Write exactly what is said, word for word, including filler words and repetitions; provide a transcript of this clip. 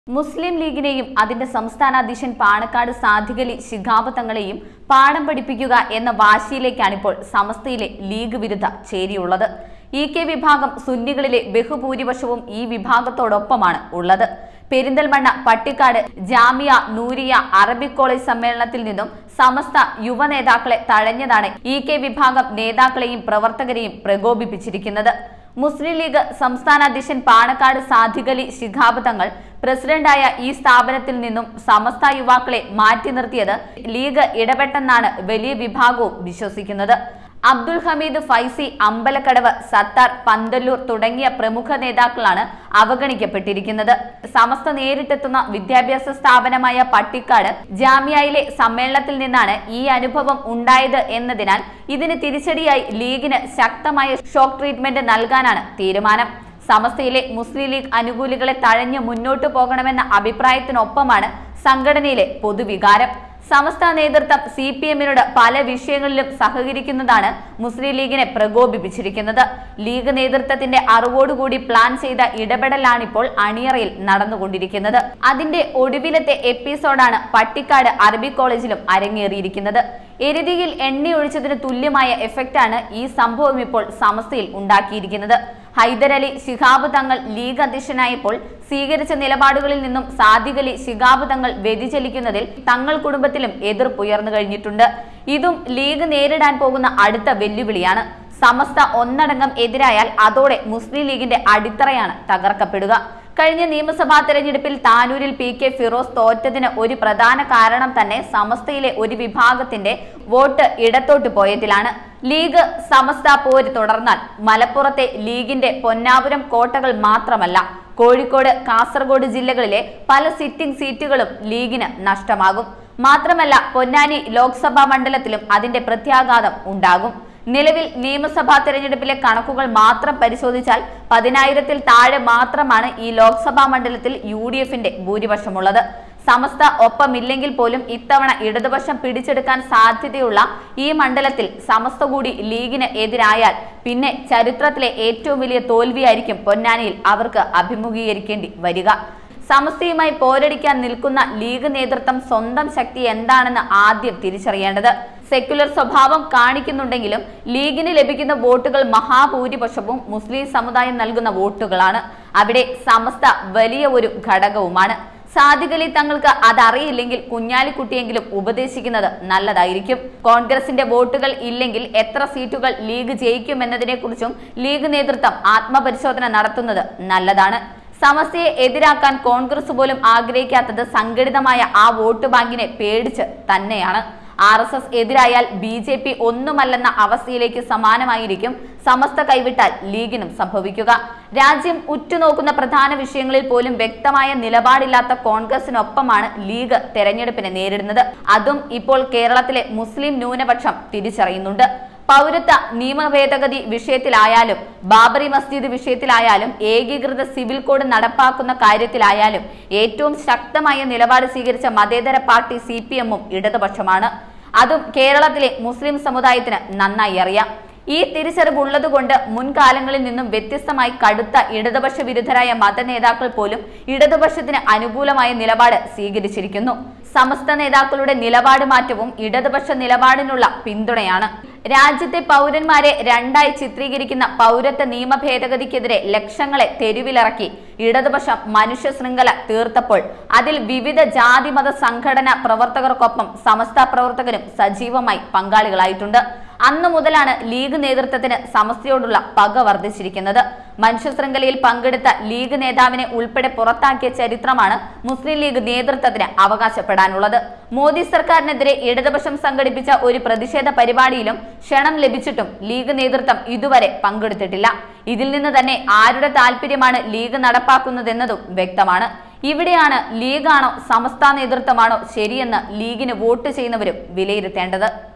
മുസ്ലിം ലീഗിനെയും അതിന്റെ സംസ്ഥാന അധ്യക്ഷൻ പാണക്കാട് സാദിഖലി ശിഹാബ് തങ്ങളെയും പാഠം പഠിപ്പിക്കുക എന്ന വാശിയിലേക്കാണിപ്പോൾ സമസ്തയിലെ ലീഗ് വിരുദ്ധ ചേരിയുള്ളത്. ഇ കെ വിഭാഗം സുന്നികളിലെ ബഹുഭൂരിപക്ഷവും ഈ വിഭാഗത്തോടൊപ്പമാണ് ഉള്ളത്. പെരിന്തൽമണ്ണ പട്ടിക്കാട് ജാമിയ നൂരിയ അറബിക് കോളേജ് സമ്മേളനത്തിൽ നിന്നും സമസ്ത യുവ നേതാക്കളെ തഴഞ്ഞതാണ് ഇ കെ വിഭാഗം നേതാക്കളെയും പ്രവർത്തകരെയും പ്രകോപിപ്പിച്ചിരിക്കുന്നത്. മുസ്ലിം ലീഗ് സംസ്ഥാന അധ്യക്ഷൻ പാണക്കാട് സാദിഖലി ശിഹാബ് തങ്ങൾ പ്രസിഡന്റായ ഈ സ്ഥാപനത്തിൽ നിന്നും സമസ്ത യുവാക്കളെ മാറ്റി നിർത്തിയത് ലീഗ് ഇടപെട്ടെന്നാണ് വലിയ വിഭാഗവും വിശ്വസിക്കുന്നത്. അബ്ദുൽ ഹമീദ് ഫൈസി, അമ്പലക്കടവ്, സത്താർ, പന്തല്ലൂർ തുടങ്ങിയ പ്രമുഖ നേതാക്കളാണ് അവഗണിക്കപ്പെട്ടിരിക്കുന്നത്. സമസ്ത നേരിട്ടെത്തുന്ന വിദ്യാഭ്യാസ സ്ഥാപനമായ പട്ടിക്കാട് ജാമിയയിലെ സമ്മേളനത്തിൽ നിന്നാണ് ഈ അനുഭവം ഉണ്ടായത് എന്നതിനാൽ ഇതിന് തിരിച്ചടിയായി ലീഗിന് ശക്തമായ ഷോക്ക് ട്രീറ്റ്മെന്റ് നൽകാനാണ് തീരുമാനം. സമസ്തയിലെ മുസ്ലിം ലീഗ് അനുകൂലികളെ തഴഞ്ഞ് മുന്നോട്ടു പോകണമെന്ന അഭിപ്രായത്തിനൊപ്പമാണ് സംഘടനയിലെ പൊതുവികാരം. സമസ്ത നേതൃത്വം സി പി എമ്മിനോട് പല വിഷയങ്ങളിലും സഹകരിക്കുന്നതാണ് മുസ്ലിം ലീഗിനെ പ്രകോപിപ്പിച്ചിരിക്കുന്നത്. ലീഗ് നേതൃത്വത്തിന്റെ അറിവോടുകൂടി പ്ലാൻ ചെയ്ത ഇടപെടലാണിപ്പോൾ അണിയറയിൽ നടന്നുകൊണ്ടിരിക്കുന്നത്. അതിന്റെ ഒടുവിലത്തെ എപ്പിസോഡാണ് പട്ടിക്കാട് അറബിക് കോളേജിലും അരങ്ങേറിയിരിക്കുന്നത്. എരുതിയിൽ എണ്ണയൊഴിച്ചതിന് തുല്യമായ എഫക്റ്റാണ് ഈ സംഭവം ഇപ്പോൾ സമസ്തയിൽ ഉണ്ടാക്കിയിരിക്കുന്നത്. ഹൈദരലി ശിഹാബ് തങ്ങൾ ലീഗ് അധ്യക്ഷനായപ്പോൾ സ്വീകരിച്ച നിലപാടുകളിൽ നിന്നും സാദിഖലി ശിഹാബ് തങ്ങൾ വ്യതിചലിക്കുന്നതിൽ തങ്ങൾ കുടുംബത്തിലും എതിർപ്പുയർന്നു കഴിഞ്ഞിട്ടുണ്ട്. ഇതും ലീഗ് നേരിടാൻ പോകുന്ന അടുത്ത വെല്ലുവിളിയാണ്. സമസ്ത ഒന്നടങ്കം എതിരായാൽ അതോടെ മുസ്ലിം ലീഗിന്റെ അടിത്തറയാണ് തകർക്കപ്പെടുക. കഴിഞ്ഞ നിയമസഭാ തെരഞ്ഞെടുപ്പിൽ താനൂരിൽ പി കെ ഫിറോസ് തോറ്റതിന് ഒരു പ്രധാന കാരണം തന്നെ സമസ്തയിലെ ഒരു വിഭാഗത്തിന്റെ വോട്ട് ഇടത്തോട്ട് പോയതിലാണ്. ലീഗ് സമസ്ത പോര് തുടർന്നാൽ മലപ്പുറത്തെ ലീഗിന്റെ പൊന്നാപുരം കോട്ടകൾ മാത്രമല്ല, കോഴിക്കോട്, കാസർഗോഡ് ജില്ലകളിലെ പല സിറ്റിംഗ് സീറ്റുകളും ലീഗിന് നഷ്ടമാകും. മാത്രമല്ല പൊന്നാനി ലോക്സഭാ മണ്ഡലത്തിലും അതിന്റെ പ്രത്യാഘാതം ഉണ്ടാകും. നിലവിൽ നിയമസഭാ തെരഞ്ഞെടുപ്പിലെ കണക്കുകൾ മാത്രം പരിശോധിച്ചാൽ പതിനായിരത്തിൽ താഴെ മാത്രമാണ് ഈ ലോക്സഭാ മണ്ഡലത്തിൽ യു ഡി എഫിന്റെ ഭൂരിപക്ഷമുള്ളത്. സമസ്ത ഒപ്പമില്ലെങ്കിൽ പോലും ഇത്തവണ ഇടതുപക്ഷം പിടിച്ചെടുക്കാൻ സാധ്യതയുള്ള ഈ മണ്ഡലത്തിൽ സമസ്ത കൂടി ലീഗിന് എതിരായാൽ പിന്നെ ചരിത്രത്തിലെ ഏറ്റവും വലിയ തോൽവിയായിരിക്കും പൊന്നാനിയിൽ അവർക്ക് അഭിമുഖീകരിക്കേണ്ടി വരിക. സമസ്തയുമായി പോരടിക്കാൻ നിൽക്കുന്ന ലീഗ് നേതൃത്വം സ്വന്തം ശക്തി എന്താണെന്ന് ആദ്യം തിരിച്ചറിയേണ്ടത്. സെക്യുലർ സ്വഭാവം കാണിക്കുന്നുണ്ടെങ്കിലും ലീഗിന് ലഭിക്കുന്ന വോട്ടുകൾ മഹാഭൂരിപക്ഷവും മുസ്ലിം സമുദായം നൽകുന്ന വോട്ടുകളാണ്. അവിടെ സമസ്ത വലിയ ഒരു ഘടകവുമാണ്. സാദിഖലി തങ്ങൾക്ക് അതറിയില്ലെങ്കിൽ കുഞ്ഞാലിക്കുട്ടിയെങ്കിലും ഉപദേശിക്കുന്നത് നല്ലതായിരിക്കും. കോൺഗ്രസിന്റെ വോട്ടുകൾ ഇല്ലെങ്കിൽ എത്ര സീറ്റുകൾ ലീഗ് ജയിക്കുമെന്നതിനെ കുറിച്ചും ലീഗ് നേതൃത്വം ആത്മപരിശോധന നടത്തുന്നത് നല്ലതാണ്. സമസ്തയെ എതിരാക്കാൻ കോൺഗ്രസ് പോലും ആഗ്രഹിക്കാത്തത് സംഘടിതമായ ആ വോട്ട് ബാങ്കിനെ പേടിച്ച് തന്നെയാണ്. ആർ എസ് എസ് എതിരായാൽ ബി ജെ പി ഒന്നുമല്ലെന്ന അവസ്ഥയിലേക്ക് സമാനമായിരിക്കും സമസ്ത കൈവിട്ടാൽ ലീഗിനും സംഭവിക്കുക. രാജ്യം ഉറ്റുനോക്കുന്ന പ്രധാന വിഷയങ്ങളിൽ പോലും വ്യക്തമായ നിലപാടില്ലാത്ത കോൺഗ്രസിനൊപ്പമാണ് ലീഗ് തെരഞ്ഞെടുപ്പിനെ നേരിടുന്നത്. അതും ഇപ്പോൾ കേരളത്തിലെ മുസ്ലിം ന്യൂനപക്ഷം തിരിച്ചറിയുന്നുണ്ട്. പൗരത്വ നിയമ ഭേദഗതി വിഷയത്തിലായാലും ബാബറി മസ്ജിദ് വിഷയത്തിലായാലും ഏകീകൃത സിവിൽ കോഡ് നടപ്പാക്കുന്ന കാര്യത്തിലായാലും ഏറ്റവും ശക്തമായ നിലപാട് സ്വീകരിച്ച മതേതര പാർട്ടി സി പി എമ്മും ഇടതുപക്ഷമാണ്. അതും കേരളത്തിലെ മുസ്ലിം സമുദായത്തിന് നന്നായി അറിയാം. ഈ തിരിച്ചറിവുള്ളതുകൊണ്ട് മുൻകാലങ്ങളിൽ നിന്നും വ്യത്യസ്തമായി കടുത്ത ഇടതുപക്ഷ വിരുദ്ധരായ മത നേതാക്കൾ പോലും ഇടതുപക്ഷത്തിന് അനുകൂലമായ നിലപാട് സ്വീകരിച്ചിരിക്കുന്നു. സമസ്ത നേതാക്കളുടെ നിലപാട് മാറ്റവും ഇടതുപക്ഷ നിലപാടിനുള്ള പിന്തുണയാണ്. രാജ്യത്തെ പൗരന്മാരെ രണ്ടായി ചിത്രീകരിക്കുന്ന പൗരത്വ നിയമ ഭേദഗതിക്കെതിരെ ലക്ഷങ്ങളെ തെരുവിലിറക്കി ഇടതുപക്ഷം മനുഷ്യ ശൃംഖല തീർത്തപ്പോൾ അതിൽ വിവിധ ജാതി മത സംഘടനാ പ്രവർത്തകർക്കൊപ്പം സമസ്ത പ്രവർത്തകരും സജീവമായി പങ്കാളികളായിട്ടുണ്ട്. അന്നു മുതലാണ് ലീഗ് നേതൃത്വത്തിന് സമസ്തയോടുള്ള പക വർദ്ധിച്ചിരിക്കുന്നത്. മനുഷ്യ ശൃംഖലയിൽ പങ്കെടുത്ത ലീഗ് നേതാവിനെ ഉൾപ്പെടെ പുറത്താക്കിയ ചരിത്രമാണ് മുസ്ലിം ലീഗ് നേതൃത്വത്തിന് അവകാശപ്പെടാനുള്ളത്. മോദി സർക്കാരിനെതിരെ ഇടതുപക്ഷം സംഘടിപ്പിച്ച ഒരു പ്രതിഷേധ പരിപാടിയിലും ക്ഷണം ലഭിച്ചിട്ടും ലീഗ് നേതൃത്വം ഇതുവരെ പങ്കെടുത്തിട്ടില്ല. ഇതിൽ നിന്ന് തന്നെ ആരുടെ താല്പര്യമാണ് ലീഗ് നടപ്പാക്കുന്നതെന്നതും വ്യക്തമാണ്. ഇവിടെയാണ് ലീഗാണോ സമസ്ത നേതൃത്വമാണോ ശരിയെന്ന് ലീഗിന് വോട്ട് ചെയ്യുന്നവരും വിലയിരുത്തേണ്ടത്.